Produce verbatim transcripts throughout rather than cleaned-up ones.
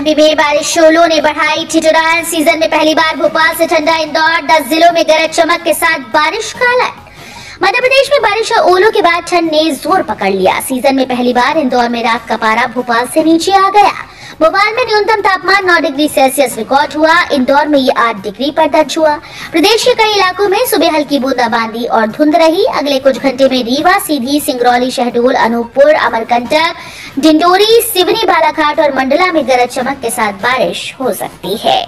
MP में बारिश ओलों ने बढ़ाई ठिठुरन। सीजन में पहली बार भोपाल से ठंडा इंदौर, दस जिलों में गरज चमक के साथ बारिश का अलर्ट। मध्य प्रदेश में बारिश और ओलों के बाद ठंड ने जोर पकड़ लिया। सीजन में पहली बार इंदौर में रात का पारा भोपाल से नीचे आ गया। भोपाल में न्यूनतम तापमान नौ डिग्री सेल्सियस रिकॉर्ड हुआ। इंदौर में ये आठ डिग्री पर दर्ज हुआ। प्रदेश के कई इलाकों में सुबह हल्की बूंदाबांदी और धुंध रही। अगले कुछ घंटे में रीवा, सीधी, सिंगरौली, शहडोल, अनूपपुर, अमरकंटक, डिंडोरी, सिवनी, बालाघाट और मंडला में गरज चमक के साथ बारिश हो सकती है।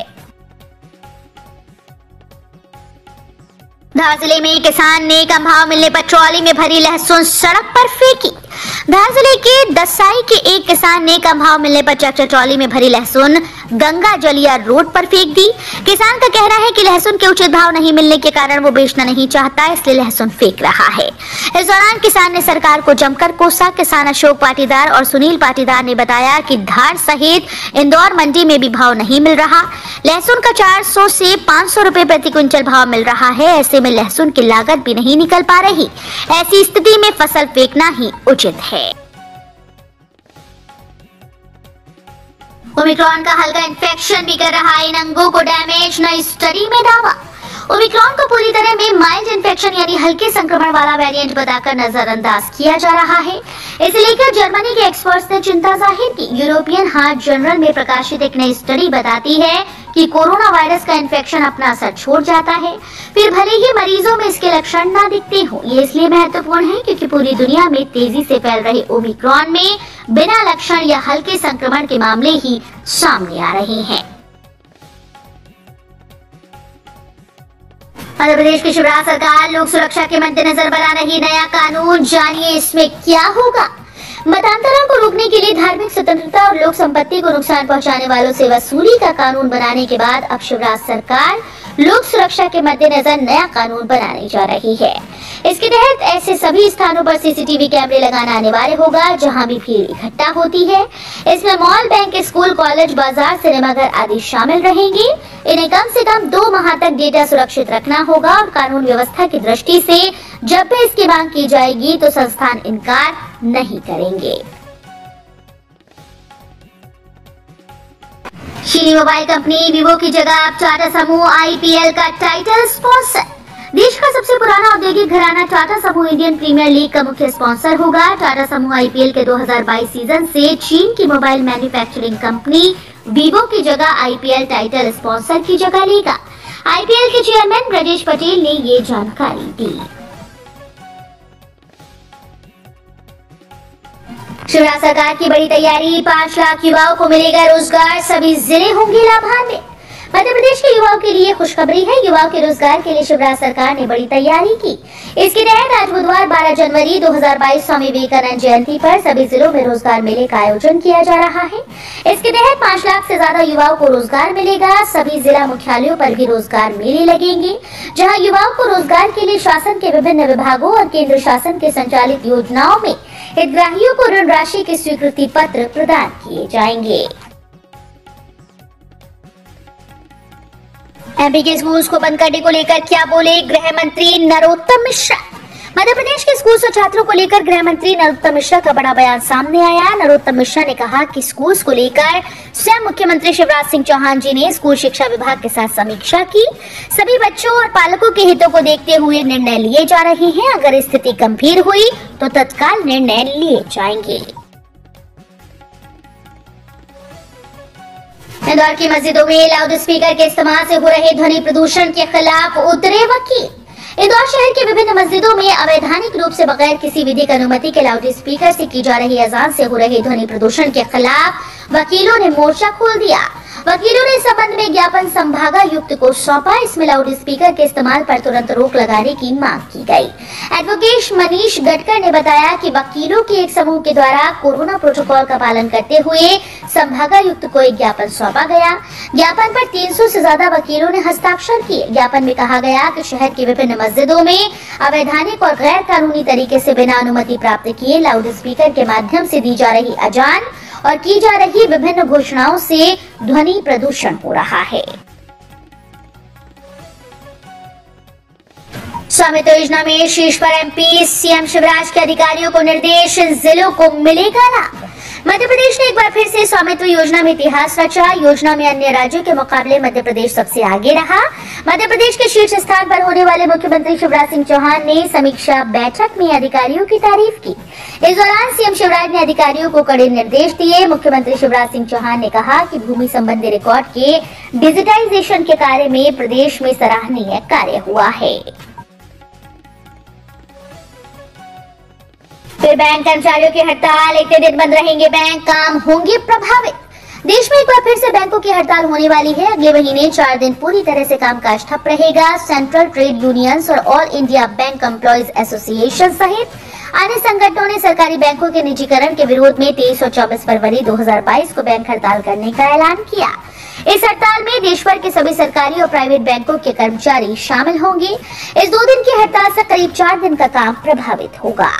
धार जिले में किसान ने कम भाव मिलने पर ट्रॉली में भरी लहसुन सड़क पर फेंकी। धार जिले के दसाई के एक किसान ने कम भाव मिलने पर ट्रैक्टर ट्रॉली में भरी लहसुन गंगा जलिया रोड पर फेंक दी। किसान का कहना है कि लहसुन के उचित भाव नहीं मिलने के कारण वो बेचना नहीं चाहता, इसलिए लहसुन फेंक रहा है। इस दौरान किसान ने सरकार को जमकर कोसा। किसान अशोक पाटीदार और सुनील पाटीदार ने बताया कि धार सहित इंदौर मंडी में भी भाव नहीं मिल रहा। लहसुन का चार सौ से पाँच सौ रुपए प्रति क्विंटल भाव मिल रहा है। ऐसे में लहसुन की लागत भी नहीं निकल पा रही। ऐसी स्थिति में फसल फेंकना ही उचित है। ओमिक्रॉन का हल्का इन्फेक्शन भी कर रहा है इन अंगों को डैमेज, नई स्टडी में दावा। ओमिक्रॉन को पूरी तरह में माइल्ड इन्फेक्शन यानी हल्के संक्रमण वाला वेरिएंट बताकर नजरअंदाज किया जा रहा है। इसे लेकर जर्मनी के एक्सपर्ट्स ने चिंता जाहिर की। यूरोपियन हार्ट जर्नल में प्रकाशित एक नई स्टडी बताती है कि कोरोना वायरस का इन्फेक्शन अपना असर छोड़ जाता है, फिर भले ही मरीजों में इसके लक्षण ना दिखते हो। ये इसलिए महत्वपूर्ण है क्योंकि पूरी दुनिया में तेजी से फैल रहे ओमिक्रॉन में बिना लक्षण या हल्के संक्रमण के मामले ही सामने आ रहे हैं। मध्य प्रदेश की शिवराज सरकार लोक सुरक्षा के मद्देनजर बना रही नया कानून, जानिए इसमें क्या होगा। मतांतरण को रोकने के लिए धार्मिक स्वतंत्रता और लोक संपत्ति को नुकसान पहुंचाने वालों से वसूली का कानून बनाने के बाद अब शिवराज सरकार लोक सुरक्षा के मद्देनजर नया कानून बनाने जा रही है। इसके तहत ऐसे सभी स्थानों पर सीसीटीवी कैमरे लगाना अनिवार्य होगा जहां भी भीड़ इकट्ठा होती है। इसमें मॉल, बैंक, स्कूल, कॉलेज, बाजार, सिनेमाघर आदि शामिल रहेंगे। इन्हें कम से कम दो माह तक डेटा सुरक्षित रखना होगा और कानून व्यवस्था की दृष्टि से जब भी इसकी मांग की जाएगी तो संस्थान इनकार नहीं करेंगे। चीनी मोबाइल कंपनी वीवो की जगह अब टाटा समूह आईपीएल का टाइटल स्पॉन्सर। देश का सबसे पुराना औद्योगिक घराना टाटा समूह इंडियन प्रीमियर लीग का मुख्य स्पॉन्सर होगा। टाटा समूह आईपीएल के दो हज़ार बाईस सीजन से चीन की मोबाइल मैन्युफैक्चरिंग कंपनी वीवो की जगह आईपीएल टाइटल स्पॉन्सर की जगह लेगा। आईपीएल के चेयरमैन ब्रजेश पटेल ने ये जानकारी दी। शिवराज सरकार की बड़ी तैयारी, पाँच लाख युवाओं को मिलेगा रोजगार, सभी जिले होंगे लाभान्वित। मध्य प्रदेश के युवाओं के लिए खुशखबरी है। युवाओं के रोजगार के लिए शिवराज सरकार ने बड़ी तैयारी की। इसके तहत आज बुधवार बारह जनवरी दो हज़ार बाईस स्वामी विवेकानंद जयंती पर सभी जिलों में रोजगार मेले का आयोजन किया जा रहा है। इसके तहत पाँच लाख से ज्यादा युवाओं को रोजगार मिलेगा। सभी जिला मुख्यालयों पर भी रोजगार मेले लगेंगे, जहाँ युवाओं को रोजगार के लिए शासन के विभिन्न विभागों और केंद्र शासन के संचालित योजनाओं में हितग्राहियों को ऋण राशि के स्वीकृति पत्र प्रदान किए जाएंगे। एमपी के स्कूल्स को बंद करने को लेकर क्या बोले गृह मंत्री नरोत्तम मिश्रा। मध्य प्रदेश के स्कूल्स और छात्रों को लेकर गृह मंत्री नरोत्तम मिश्रा का बड़ा बयान सामने आया। नरोत्तम मिश्रा ने कहा कि स्कूल्स को लेकर स्वयं मुख्यमंत्री शिवराज सिंह चौहान जी ने स्कूल शिक्षा विभाग के साथ समीक्षा की। सभी बच्चों और पालकों के हितों को देखते हुए निर्णय लिए जा रहे हैं। अगर स्थिति गंभीर हुई तो तत्काल निर्णय लिए जाएंगे। इंदौर की मस्जिदों में लाउड स्पीकर के इस्तेमाल से हो रहे ध्वनि प्रदूषण के खिलाफ उतरे वकील। इंदौर शहर के विभिन्न मस्जिदों में अवैधानिक रूप से बगैर किसी विधिक अनुमति के लाउड स्पीकर से की जा रही अजान से हो रहे ध्वनि प्रदूषण के खिलाफ वकीलों ने मोर्चा खोल दिया। वकीलों ने इस संबंध में ज्ञापन संभागायुक्त को सौंपा। इसमें लाउड स्पीकर के इस्तेमाल पर तुरंत रोक लगाने की मांग की गई। एडवोकेट मनीष गडकर ने बताया कि वकीलों के एक समूह के द्वारा कोरोना प्रोटोकॉल का पालन करते हुए संभागायुक्त को एक ज्ञापन सौंपा गया। ज्ञापन पर तीन सौ से ज्यादा वकीलों ने हस्ताक्षर किए। ज्ञापन में कहा गया कि शहर की विभिन्न मस्जिदों में अवैधानिक और गैर कानूनी तरीके से बिना अनुमति प्राप्त किए लाउड स्पीकर के माध्यम से दी जा रही अजान और की जा रही विभिन्न घोषणाओं से ध्वनि प्रदूषण हो रहा है। स्वामित्व योजना में शीर्ष पर एमपी, सीएम शिवराज के अधिकारियों को निर्देश, जिलों को मिलेगा लाभ। मध्य प्रदेश ने एक बार फिर से स्वामित्व योजना में इतिहास रचा। योजना में अन्य राज्यों के मुकाबले मध्य प्रदेश सबसे आगे रहा। मध्य प्रदेश के शीर्ष स्थान पर होने वाले मुख्यमंत्री शिवराज सिंह चौहान ने समीक्षा बैठक में अधिकारियों की तारीफ की। इस दौरान सीएम शिवराज ने अधिकारियों को कड़े निर्देश दिए। मुख्यमंत्री शिवराज सिंह चौहान ने कहा कि भूमि संबंधी रिकॉर्ड के डिजिटाइजेशन के कार्य में प्रदेश में सराहनीय कार्य हुआ है। फिर बैंक कर्मचारियों की हड़ताल, इतने दिन बंद रहेंगे बैंक, काम होंगे प्रभावित। देश में एक बार फिर से बैंकों की हड़ताल होने वाली है। अगले महीने चार दिन पूरी तरह से कामकाज ठप रहेगा। सेंट्रल ट्रेड यूनियंस और all India bank employees association सहित अन्य संगठनों ने सरकारी बैंकों के निजीकरण के विरोध में तेईस और चौबीस फरवरी दो हजार बाईस को बैंक हड़ताल करने का ऐलान किया। इस हड़ताल में देश भर के सभी सरकारी और प्राइवेट बैंकों के कर्मचारी शामिल होंगे। इस दो दिन की हड़ताल से करीब चार दिन का काम प्रभावित होगा।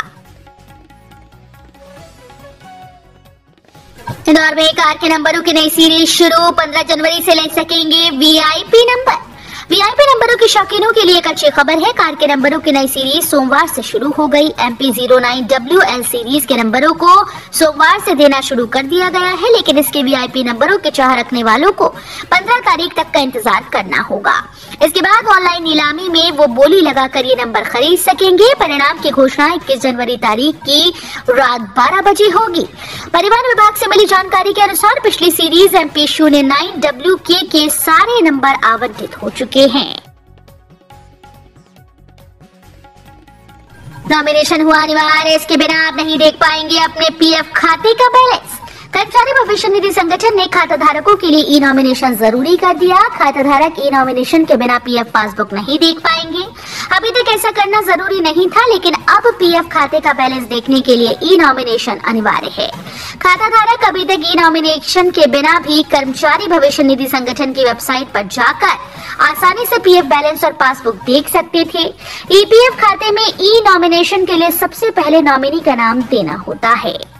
इंदौर में कार के नंबरों की नई सीरीज शुरू, पंद्रह जनवरी से ले सकेंगे वीआईपी नंबर। वीआईपी नंबरों के शौकीनों के लिए एक अच्छी खबर है। कार के नंबरों की नई सीरीज सोमवार से शुरू हो गई। MP zero nine W L series के नंबरों को सोमवार से देना शुरू कर दिया गया है, लेकिन इसके वीआईपी नंबरों के चाह रखने वालों को पंद्रह तारीख तक का इंतजार करना होगा। इसके बाद ऑनलाइन नीलामी में वो बोली लगाकर ये नंबर खरीद सकेंगे। परिणाम की घोषणा इक्कीस जनवरी तारीख की रात बारह बजे होगी। परिवहन विभाग से मिली जानकारी के अनुसार पिछली सीरीज एमपी शून्य नाइन डब्ल्यू के के सारे नंबर आवंटित हो चुके हैं। नॉमिनेशन हुआ अनिवार्य, इसके बिना आप नहीं देख पाएंगे अपने पीएफ खाते का बैलेंस। कर्मचारी भविष्य निधि संगठन ने खाता धारकों के लिए ई नॉमिनेशन जरूरी कर दिया। खाता धारक ई नॉमिनेशन के बिना पीएफ पासबुक नहीं देख पाएंगे। अभी तक ऐसा करना जरूरी नहीं था, लेकिन अब पीएफ खाते का बैलेंस देखने के लिए ई नॉमिनेशन अनिवार्य है। खाता धारक अभी तक ई नॉमिनेशन के बिना भी कर्मचारी भविष्य निधि संगठन की वेबसाइट पर जाकर आसानी से पीएफ बैलेंस और पासबुक देख सकते थे। ईपीएफ खाते में ई नॉमिनेशन के लिए सबसे पहले नॉमिनी का नाम देना होता है।